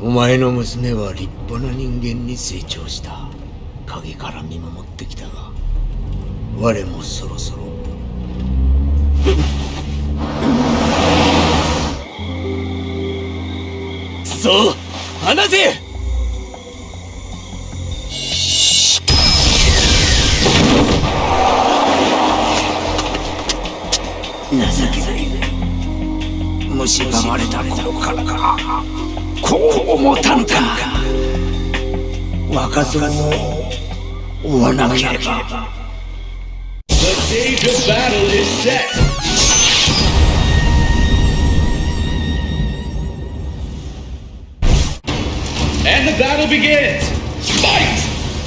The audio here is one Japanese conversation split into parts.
お前の娘は立派な人間に成長した。陰から見守ってきたが、我もそろそろ。くそ、離せ！情けない。蝕まれた頃からか、こう思たんか。若造を追わなければ。 The stage of battle is set. And the battle begins. Fight!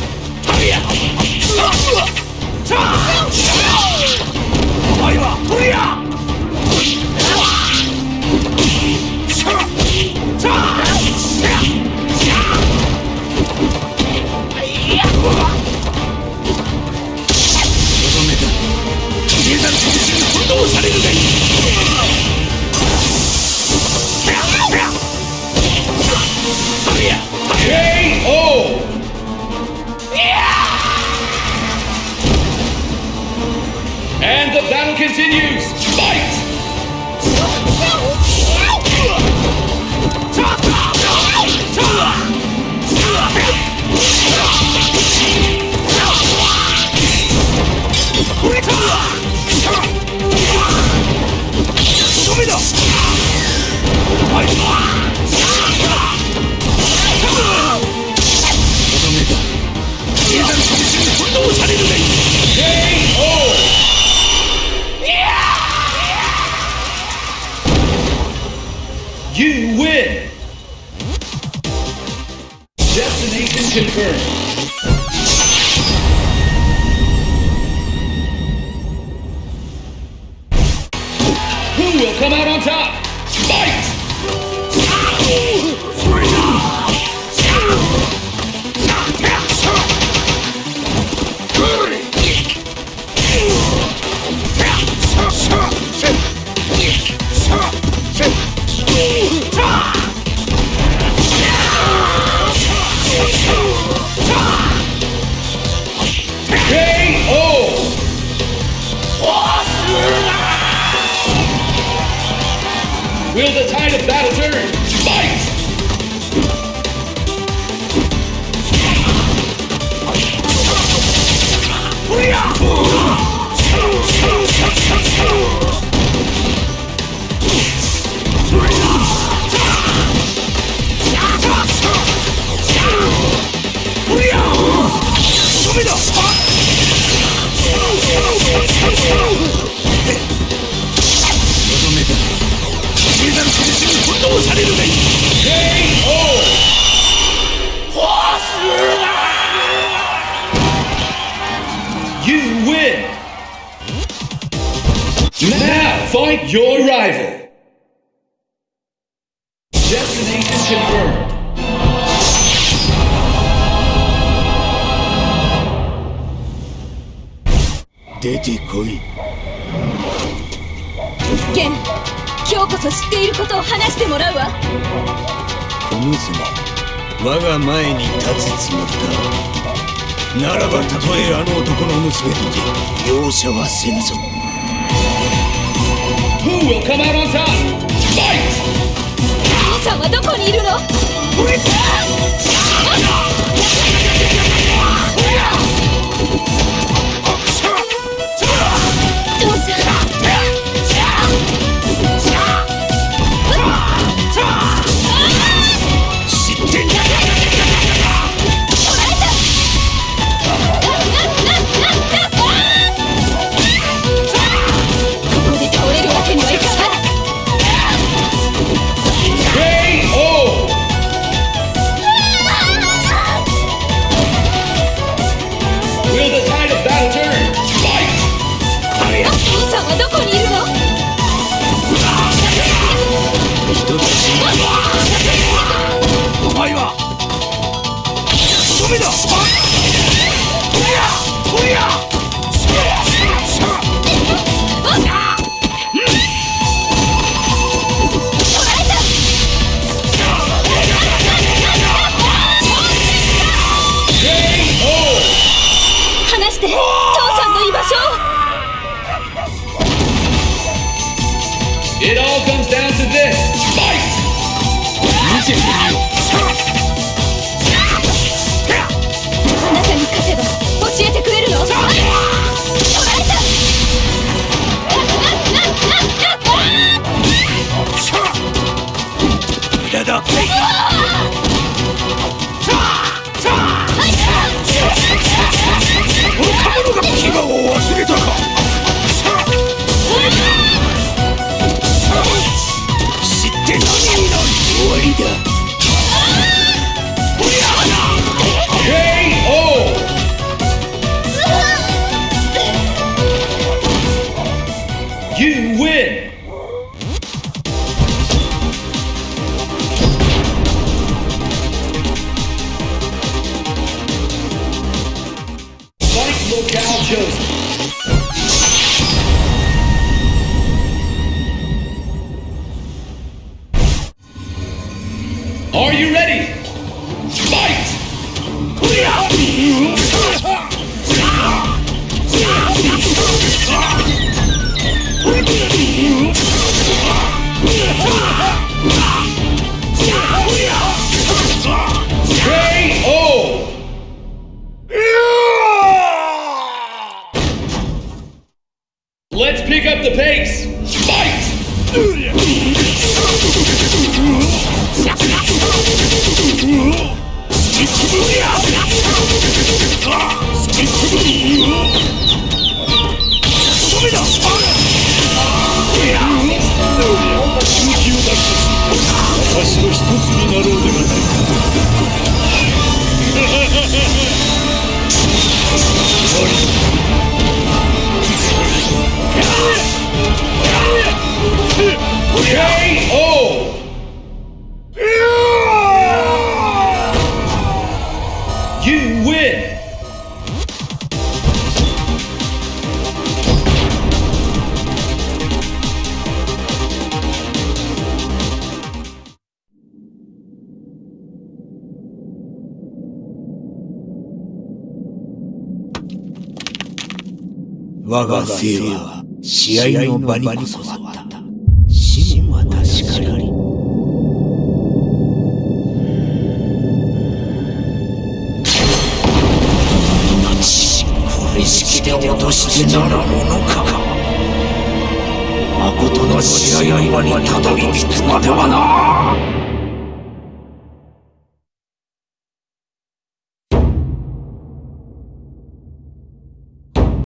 KO! And the battle continues. Fight! You win! Destination confirmed. Who will come out on top? Fight! Will the tide of battle turn? Fight! You win! Now fight your rival! Destination confirmed! 出てこい。 ケン、今日こそ知っていることを話してもらうわ。 小娘、我が前に立つつもりだ。ならばたとえあの男の娘とて容赦はせぬぞ。 Who will come out on top? Fight! 兄さんはどこにいるの？どうした？ It all comes down to this. Fight! 見せてみよう。 あなたに勝てば教えてくれるの？取られた！ 無駄だ。若者が牙を忘れたか。知って何になる。終わりだ。 KO! You win! Fight locale chosen. Are you ready? Fight! KO! Let's pick up the pace. Fight! KO! You win! 「我が生は試合の場にこそあった。死もまたしかり。命これしきで落としてならものか。誠の試合の場にたどり着くまではな。